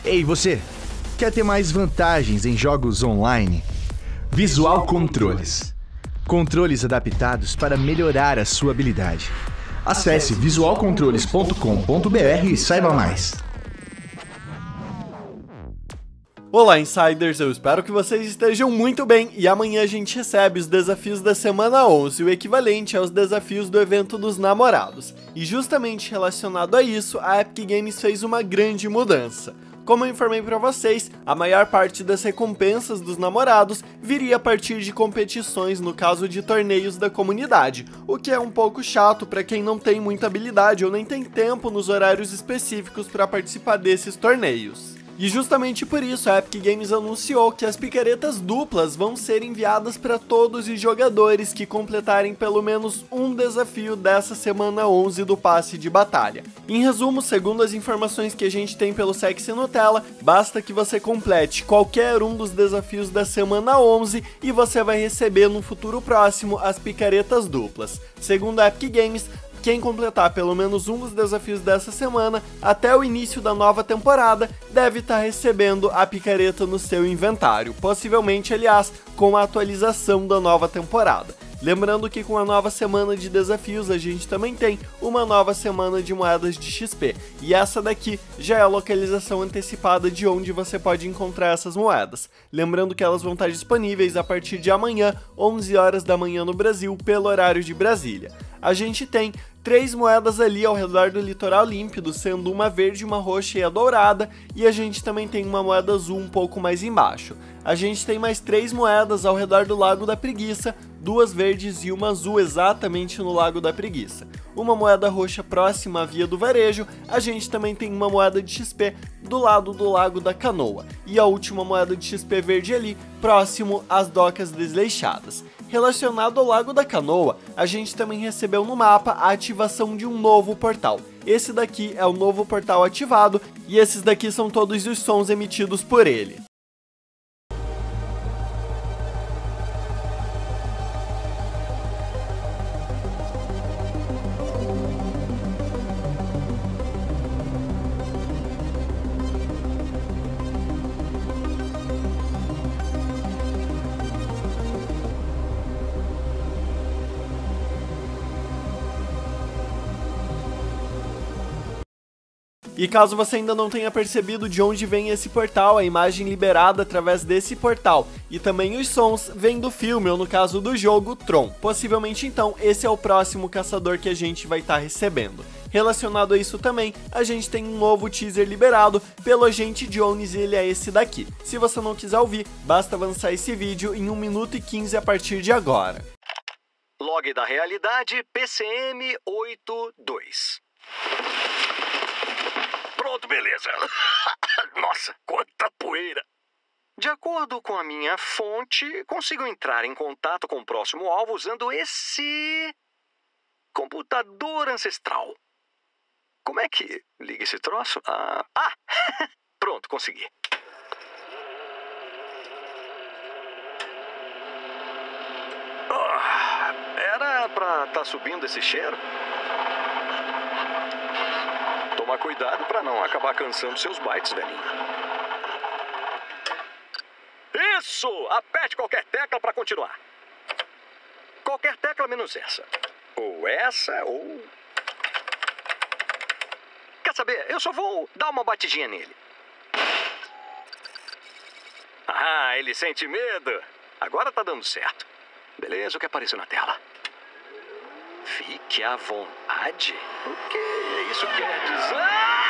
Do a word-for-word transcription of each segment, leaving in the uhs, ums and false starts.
Ei, você! Quer ter mais vantagens em jogos online? Visual Controles. Controles adaptados para melhorar a sua habilidade. Acesse visual controles ponto com ponto b r e saiba mais. Olá, Insiders! Eu espero que vocês estejam muito bem e amanhã a gente recebe os desafios da semana onze, o equivalente aos desafios do evento dos namorados. E justamente relacionado a isso, a Epic Games fez uma grande mudança. Como eu informei pra vocês, a maior parte das recompensas dos namorados viria a partir de competições, no caso de torneios da comunidade, o que é um pouco chato pra quem não tem muita habilidade ou nem tem tempo nos horários específicos pra participar desses torneios. E justamente por isso a Epic Games anunciou que as picaretas duplas vão ser enviadas para todos os jogadores que completarem pelo menos um desafio dessa semana onze do passe de batalha. Em resumo, segundo as informações que a gente tem pelo Sexy Nutella, basta que você complete qualquer um dos desafios da semana onze e você vai receber no futuro próximo as picaretas duplas. Segundo a Epic Games, quem completar pelo menos um dos desafios dessa semana até o início da nova temporada deve estar recebendo a picareta no seu inventário, possivelmente, aliás, com a atualização da nova temporada. Lembrando que com a nova semana de desafios a gente também tem uma nova semana de moedas de X P, e essa daqui já é a localização antecipada de onde você pode encontrar essas moedas. Lembrando que elas vão estar disponíveis a partir de amanhã, onze horas da manhã no Brasil, pelo horário de Brasília. A gente tem três moedas ali ao redor do litoral límpido, sendo uma verde, uma roxa e a dourada, e a gente também tem uma moeda azul um pouco mais embaixo. A gente tem mais três moedas ao redor do Lago da Preguiça, duas verdes e uma azul exatamente no Lago da Preguiça. Uma moeda roxa próxima à Via do Varejo, a gente também tem uma moeda de X P do lado do Lago da Canoa, e a última moeda de X P verde ali, próximo às Docas Desleixadas. Relacionado ao Lago da Canoa, a gente também recebeu no mapa a ativação de um novo portal. Esse daqui é o novo portal ativado, e esses daqui são todos os sons emitidos por ele. E caso você ainda não tenha percebido de onde vem esse portal, a imagem liberada através desse portal e também os sons vêm do filme, ou no caso do jogo, Tron. Possivelmente então esse é o próximo caçador que a gente vai estar recebendo. Relacionado a isso também, a gente tem um novo teaser liberado pelo Agente Jones e ele é esse daqui. Se você não quiser ouvir, basta avançar esse vídeo em um minuto e quinze a partir de agora. Log da realidade P C M oitenta e dois. Pronto, beleza. Nossa, quanta poeira. De acordo com a minha fonte, consigo entrar em contato com o próximo alvo usando esse computador ancestral. Como é que liga esse troço? Ah, ah pronto, consegui. Oh, era pra estar subindo esse cheiro? Toma cuidado para não acabar cansando seus bytes, velhinho. Isso! Aperte qualquer tecla para continuar. Qualquer tecla menos essa. Ou essa, ou... Quer saber? Eu só vou dar uma batidinha nele. Ah, ele sente medo. Agora tá dando certo. Beleza, o que apareceu na tela? Fique à vontade. O que isso quer dizer?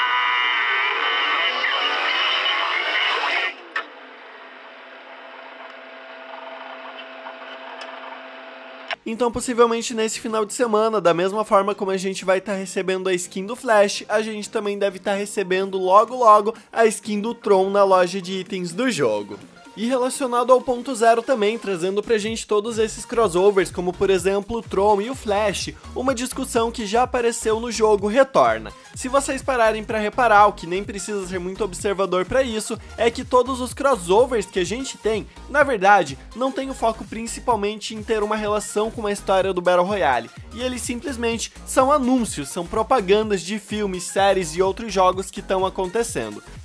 Então, possivelmente nesse final de semana, da mesma forma como a gente vai estar recebendo a skin do Flash, a gente também deve estar recebendo logo logo a skin do Tron na loja de itens do jogo. E relacionado ao ponto zero também, trazendo pra gente todos esses crossovers, como por exemplo o Tron e o Flash, uma discussão que já apareceu no jogo retorna. Se vocês pararem pra reparar, o que nem precisa ser muito observador pra isso, é que todos os crossovers que a gente tem, na verdade, não tem o foco principalmente em ter uma relação com a história do Battle Royale, e eles simplesmente são anúncios, são propagandas de filmes, séries e outros jogos que estão acontecendo.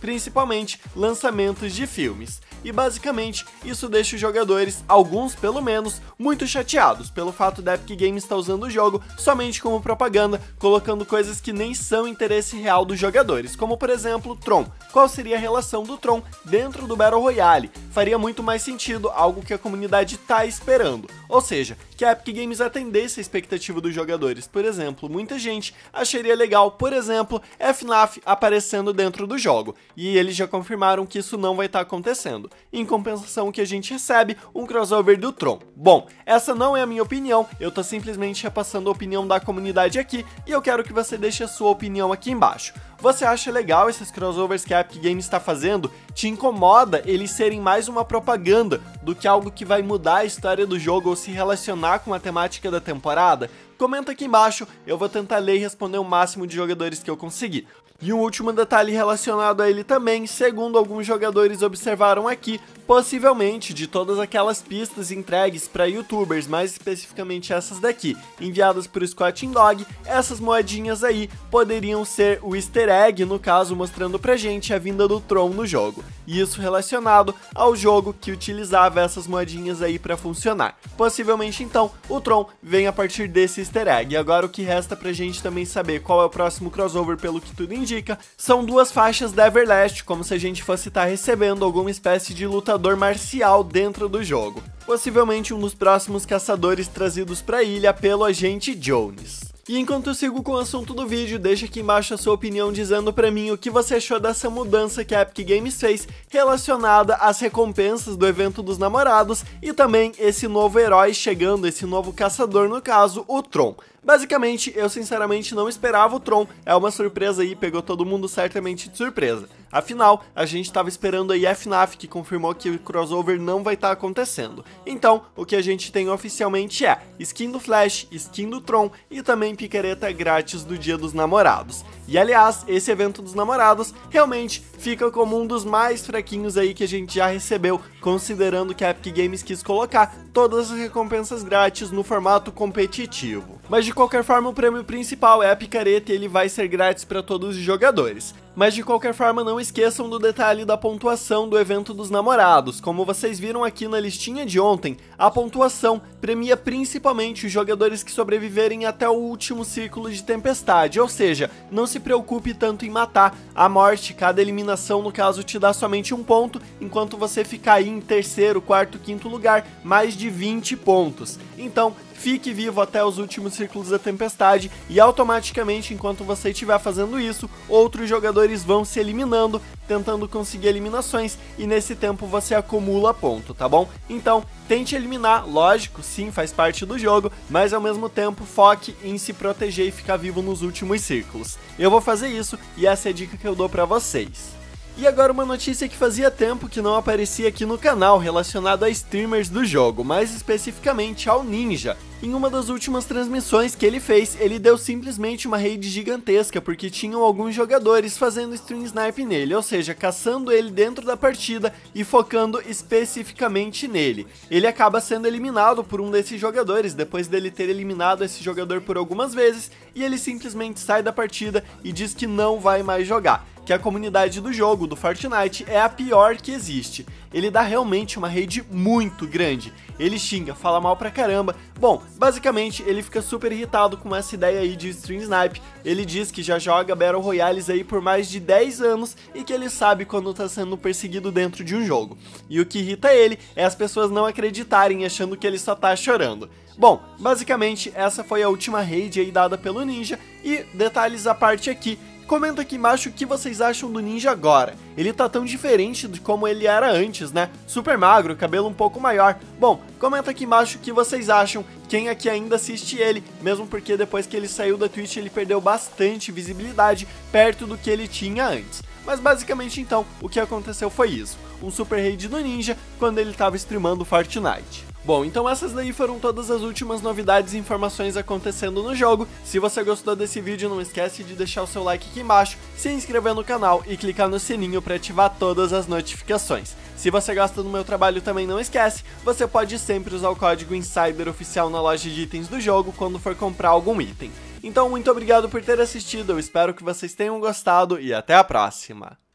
principalmente lançamentos de filmes. E basicamente, isso deixa os jogadores, alguns pelo menos, muito chateados pelo fato da Epic Games estar usando o jogo somente como propaganda, colocando coisas que nem são interesse real dos jogadores, como por exemplo, Tron. Qual seria a relação do Tron dentro do Battle Royale? Faria muito mais sentido, algo que a comunidade tá esperando. Ou seja, que a Epic Games atendesse a expectativa dos jogadores. Por exemplo, muita gente acharia legal, por exemplo, F NAF aparecendo dentro do jogo, e eles já confirmaram que isso não vai estar acontecendo. Em compensação, que a gente recebe um crossover do Tron. Bom, essa não é a minha opinião, eu tô simplesmente repassando a opinião da comunidade aqui, e eu quero que você deixe a sua opinião aqui embaixo. Você acha legal esses crossovers que a Epic Games está fazendo? Te incomoda eles serem mais uma propaganda do que algo que vai mudar a história do jogo ou se relacionar com a temática da temporada? Comenta aqui embaixo, eu vou tentar ler e responder o máximo de jogadores que eu conseguir. E um último detalhe relacionado a ele também, segundo alguns jogadores observaram aqui, possivelmente de todas aquelas pistas entregues para youtubers, mais especificamente essas daqui, enviadas por Squatting Dog, essas moedinhas aí poderiam ser o easter egg, no caso mostrando pra gente a vinda do Tron no jogo. E isso relacionado ao jogo que utilizava essas moedinhas aí para funcionar. Possivelmente então, o Tron vem a partir desse easter egg. E agora o que resta pra gente também saber qual é o próximo crossover, pelo que tudo indica, são duas faixas da Everlast, como se a gente fosse estar recebendo alguma espécie de lutador marcial dentro do jogo. Possivelmente um dos próximos caçadores trazidos pra ilha pelo agente Jones. E enquanto eu sigo com o assunto do vídeo, deixa aqui embaixo a sua opinião dizendo pra mim o que você achou dessa mudança que a Epic Games fez relacionada às recompensas do evento dos namorados e também esse novo herói chegando, esse novo caçador, no caso, o Tron. Basicamente, eu sinceramente não esperava o Tron, é uma surpresa aí, pegou todo mundo certamente de surpresa. Afinal, a gente estava esperando aí F NAF, que confirmou que o crossover não vai estar acontecendo. Então, o que a gente tem oficialmente é skin do Flash, skin do Tron e também picareta grátis do Dia dos Namorados. E aliás, esse evento dos namorados realmente fica como um dos mais fraquinhos aí que a gente já recebeu, considerando que a Epic Games quis colocar todas as recompensas grátis no formato competitivo. Mas de qualquer forma, o prêmio principal é a picareta e ele vai ser grátis para todos os jogadores. Mas de qualquer forma, não esqueçam do detalhe da pontuação do evento dos namorados. Como vocês viram aqui na listinha de ontem, a pontuação premia principalmente os jogadores que sobreviverem até o último círculo de tempestade, ou seja, não se preocupe tanto em matar. A morte, cada eliminação no caso te dá somente um ponto, enquanto você ficar aí em terceiro, quarto, quinto lugar, mais de vinte pontos. Então, fique vivo até os últimos círculos da tempestade e automaticamente, enquanto você estiver fazendo isso, outros jogadores vão se eliminando, tentando conseguir eliminações, e nesse tempo você acumula ponto, tá bom? Então, tente eliminar, lógico, sim, faz parte do jogo, mas ao mesmo tempo foque em se proteger e ficar vivo nos últimos círculos. Eu vou fazer isso e essa é a dica que eu dou pra vocês. E agora uma notícia que fazia tempo que não aparecia aqui no canal, relacionado a streamers do jogo, mais especificamente ao Ninja. Em uma das últimas transmissões que ele fez, ele deu simplesmente uma raid gigantesca, porque tinham alguns jogadores fazendo stream snipe nele, ou seja, caçando ele dentro da partida e focando especificamente nele. Ele acaba sendo eliminado por um desses jogadores, depois dele ter eliminado esse jogador por algumas vezes, e ele simplesmente sai da partida e diz que não vai mais jogar. Que a comunidade do jogo, do Fortnite, é a pior que existe. Ele dá realmente uma raid muito grande. Ele xinga, fala mal pra caramba. Bom, basicamente ele fica super irritado com essa ideia aí de stream snipe. Ele diz que já joga Battle Royales aí por mais de dez anos e que ele sabe quando tá sendo perseguido dentro de um jogo. E o que irrita ele é as pessoas não acreditarem, achando que ele só tá chorando. Bom, basicamente essa foi a última raid aí dada pelo Ninja. E detalhes à parte aqui, comenta aqui embaixo o que vocês acham do Ninja agora. Ele tá tão diferente de como ele era antes, né? Super magro, cabelo um pouco maior. Bom, comenta aqui embaixo o que vocês acham, quem aqui ainda assiste ele, mesmo porque depois que ele saiu da Twitch ele perdeu bastante visibilidade, perto do que ele tinha antes. Mas basicamente então, o que aconteceu foi isso, um super raid do Ninja quando ele tava streamando Fortnite. Bom, então essas daí foram todas as últimas novidades e informações acontecendo no jogo. Se você gostou desse vídeo, não esquece de deixar o seu like aqui embaixo, se inscrever no canal e clicar no sininho para ativar todas as notificações. Se você gosta do meu trabalho também não esquece, você pode sempre usar o código Insider oficial na loja de itens do jogo quando for comprar algum item. Então muito obrigado por ter assistido, eu espero que vocês tenham gostado e até a próxima!